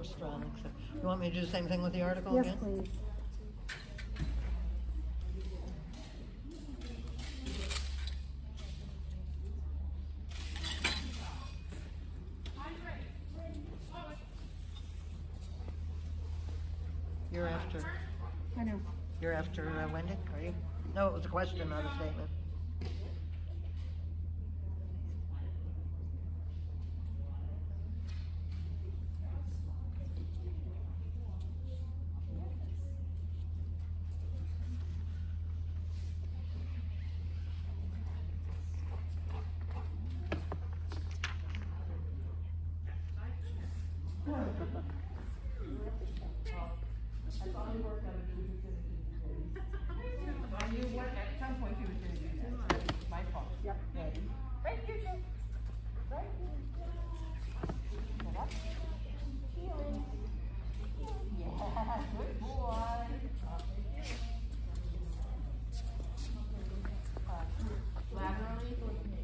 first run. You want me to do the same thing with the article Yes, again? please. You're after. I know. You're after Wendy, are you? No, it was a question, not a statement. At some point you was going to do that. My fault. Yep. Ready? Right here, Joe. Right here. Get up. Healing. Yeah, good boy. Laterally.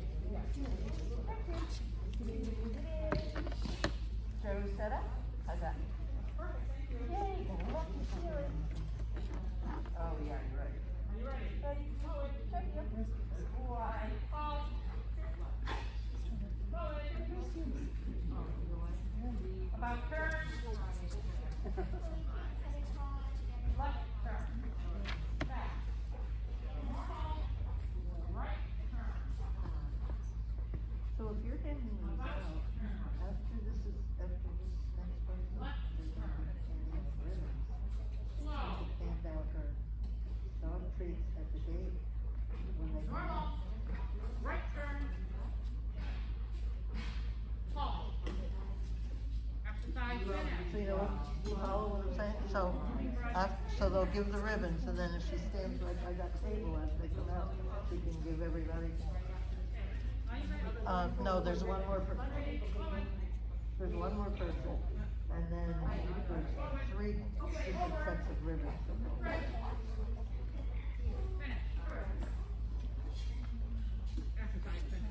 Joe, set up. How's that? Yay, go up and feel it. Oh, yeah, you're right. Are you ready? Ready. Check here. Why? About turn. Left turn. Back. Right turn. So if you're handing these out, after this next person, Slow. hand out her dog treats at the gate when they Normal. Right turn. Pause. Exercise finish. So you know what, you follow what I'm saying? So they'll give the ribbons, and then if she stands right by that table after they come out, she can give everybody. No, there's one more person. There's one more person, and then there's 3 different sets of ribbons. Finish. Exercise finish.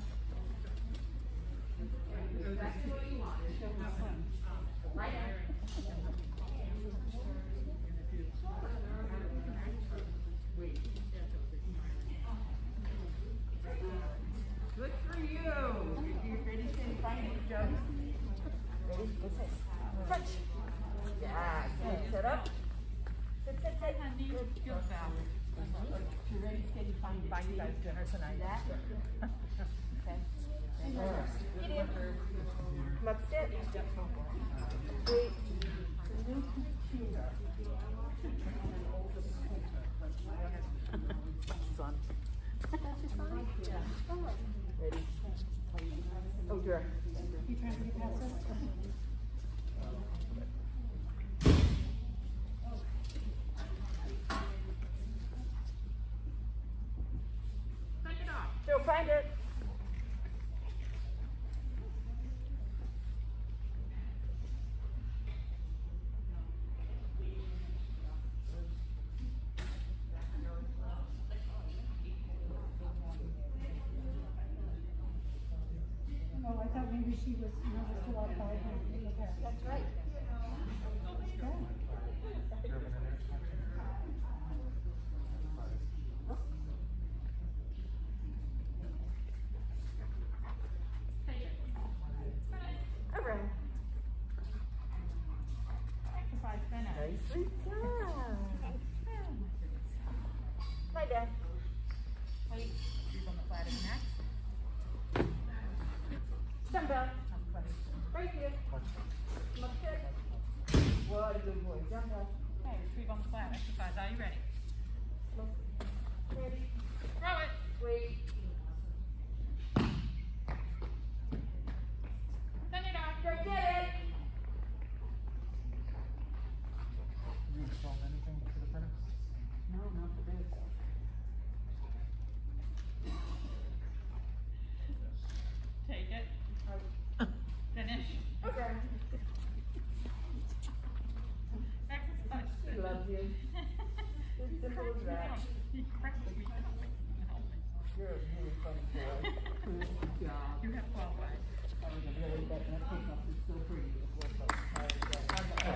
Exactly what you want. Right there. Wait. Good for you. You ready to find it, Joe? Ready? Go sit. Stretch. Yeah. Good. Sit up. Sit. Good. Good, Val. You ready, steady, find it. Buy you guys dinner tonight. That? Okay. Get in. Come upstairs. Wait. Son. Ready? Oh, dear. You trying to get past this? Take it off. Joe, find it. Oh, I thought maybe she was still outside. That's right. Take it. Around. Exercise finish. Nicely done. Lie down. Wait. Sleep on the flat of your neck. Stand up. Right here. Come upstairs. What a good boy. Jump up. Okay, retrieve on the flat. Exercise. Are you ready? Ready. Throw it. Wait. Send it off. Go get it. You installed anything to the printer? No, not for this. Take it. Finish. Okay. Exercise. She loves you. It's simple as that. You're a really funny boy. Good job. You have 12 legs. I was really betting that pink is so pretty. It was like,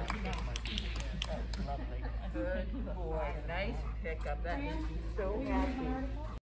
Good boy. Nice pickup. That makes me so happy.